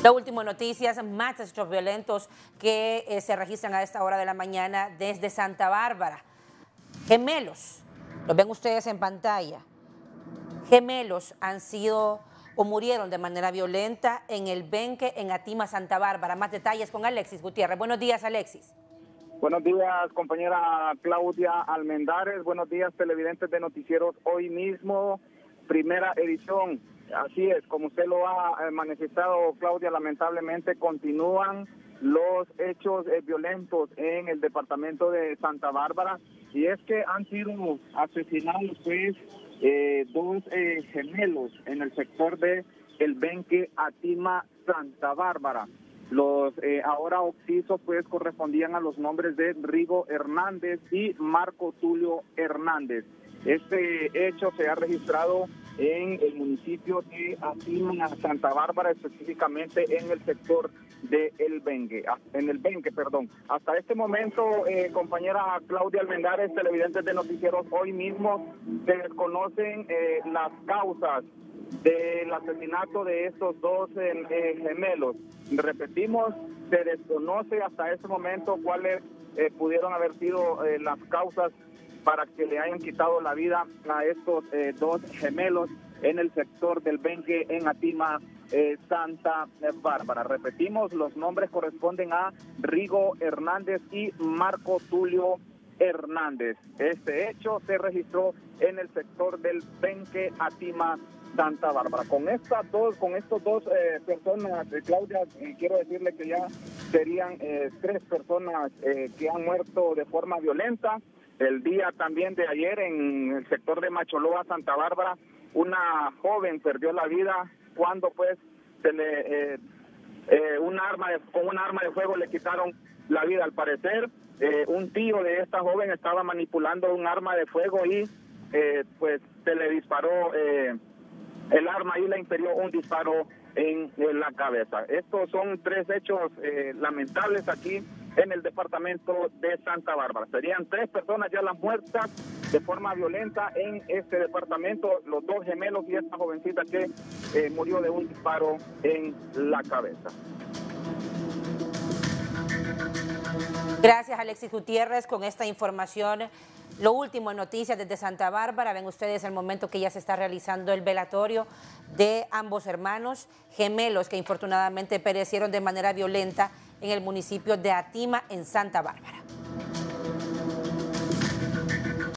La última noticias, más hechos violentos que se registran a esta hora de la mañana desde Santa Bárbara. Gemelos, los ven ustedes en pantalla. Gemelos han sido o murieron de manera violenta en el Benque, en Atima, Santa Bárbara. Más detalles con Alexis Gutiérrez. Buenos días, Alexis. Buenos días, compañera Claudia Almendares. Buenos días, televidentes de Noticieros Hoy Mismo, primera edición. Así es, como usted lo ha manifestado, Claudia, lamentablemente continúan los hechos violentos en el departamento de Santa Bárbara. Y es que han sido asesinados dos gemelos en el sector de el Benque, Atima, Santa Bárbara. Los ahora occisos correspondían a los nombres de Rigo Hernández y Marco Tulio Hernández. Este hecho se ha registrado en el municipio de Atima, Santa Bárbara, específicamente en el sector de El Benque, Hasta este momento, compañera Claudia Almendares, televidentes de Noticieros Hoy Mismo, se desconocen las causas del asesinato de estos dos gemelos. Repetimos, se desconoce hasta este momento cuáles pudieron haber sido las causas para que le hayan quitado la vida a estos dos gemelos en el sector del Benque, en Atima, Santa Bárbara. Repetimos, los nombres corresponden a Rigo Hernández y Marco Tulio Hernández. Este hecho se registró en el sector del Benque, Atima, Santa Bárbara. Con estos dos personas, Claudia, quiero decirle que ya serían tres personas que han muerto de forma violenta. El día también de ayer en el sector de Macholoa, Santa Bárbara, una joven perdió la vida cuando con un arma de fuego le quitaron la vida. Al parecer, un tío de esta joven estaba manipulando un arma de fuego y se le disparó el arma y le infirió un disparo en la cabeza. Estos son tres hechos lamentables aquí en el departamento de Santa Bárbara. Serían tres personas ya las muertas de forma violenta en este departamento, los dos gemelos y esta jovencita que murió de un disparo en la cabeza. Gracias, Alexis Gutiérrez, con esta información. Lo último en noticias desde Santa Bárbara. Ven ustedes el momento que ya se está realizando el velatorio de ambos hermanos gemelos que infortunadamente perecieron de manera violenta en el municipio de Atima, en Santa Bárbara.